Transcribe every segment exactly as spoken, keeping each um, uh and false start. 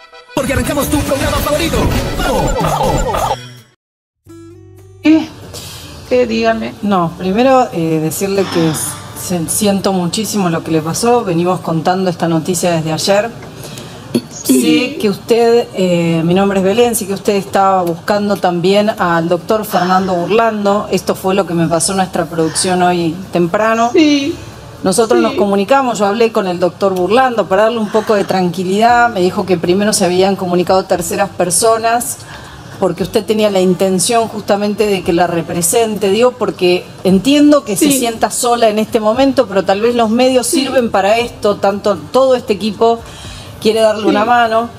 Porque arrancamos tu programa favorito. ¡Vamos! ¡Vamos! ¿Qué? ¿Qué? Dígame. No, primero eh, decirle que se, siento muchísimo lo que le pasó. Venimos contando esta noticia desde ayer. Sé que usted, eh, mi nombre es Belén, sé que usted estaba buscando también al doctor Fernando Burlando. Esto fue lo que me pasó en nuestra producción hoy temprano. Sí. Nosotros sí. nos comunicamos, yo hablé con el doctor Burlando para darle un poco de tranquilidad. Me dijo que primero se habían comunicado terceras personas porque usted tenía la intención justamente de que la represente, digo, porque entiendo que sí. se sienta sola en este momento, pero tal vez los medios sí. sirven para esto, tanto todo este equipo quiere darle sí. una mano.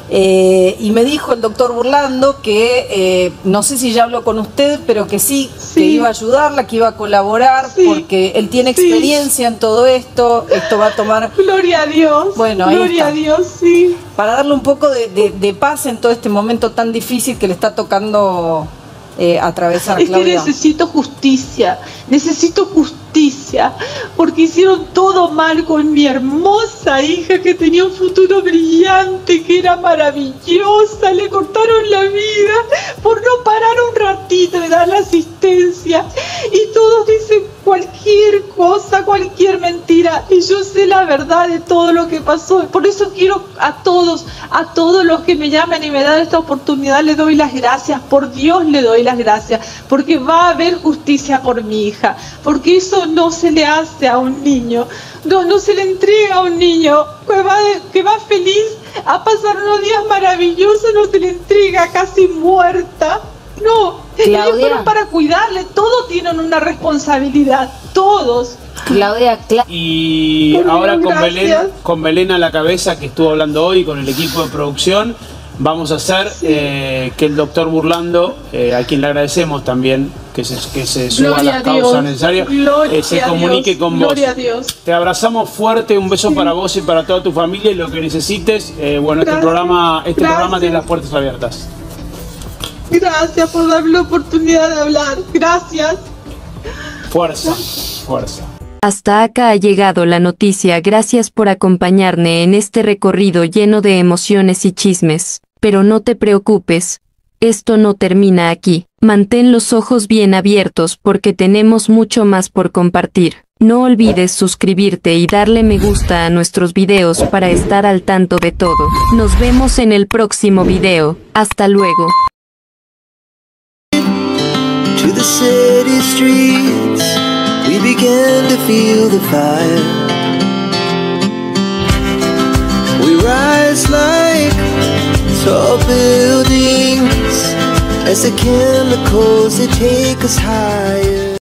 Eh, y me dijo el doctor Burlando que, eh, no sé si ya habló con usted, pero que sí, sí. que iba a ayudarla, que iba a colaborar, sí. porque él tiene experiencia sí. en todo esto, esto va a tomar... Gloria a Dios, bueno, ahí gloria está. a Dios, sí. Para darle un poco de, de, de paz en todo este momento tan difícil que le está tocando eh, atravesar, es Claudia. Que necesito justicia, necesito justicia, porque hicieron todo mal con mi hermosa hija que tenía un futuro brillante, que era maravillosa, le cortaron la vida por no parar un ratito de dar la asistencia, y todos dicen cualquier cosa, cualquier mentira, y yo sé la verdad de todo lo que pasó. Por eso quiero a todos, a todos los que me llamen y me dan esta oportunidad, le doy las gracias, por Dios le doy las gracias, porque va a haber justicia por mi hija, porque eso no se le hace a un niño, no, no se le entrega a un niño que va, que va feliz a pasar unos días maravillosos, no se le entrega casi muerta. No, Claudia, ellos fueron para cuidarle, todos tienen una responsabilidad, todos. Claudia, Cla y Por ahora Dios, con Belén, gracias. con Belén a la cabeza, que estuvo hablando hoy con el equipo de producción, vamos a hacer sí. eh, que el doctor Burlando, eh, a quien le agradecemos también que se, que se suba a las causas necesarias, eh, se comunique Dios. con Gloria vos. A Dios. Te abrazamos fuerte, un beso sí. para vos y para toda tu familia, y lo que necesites, eh, bueno, este Gracias. programa, este Gracias. programa tiene las puertas abiertas. Gracias por darme la oportunidad de hablar. Gracias. Fuerza, fuerza. Hasta acá ha llegado la noticia. Gracias por acompañarme en este recorrido lleno de emociones y chismes. Pero no te preocupes, esto no termina aquí. Mantén los ojos bien abiertos porque tenemos mucho más por compartir. No olvides suscribirte y darle me gusta a nuestros videos para estar al tanto de todo. Nos vemos en el próximo video. Hasta luego. To the city streets, we began to feel the fire. We rise like tall buildings as the chemicals they take us higher.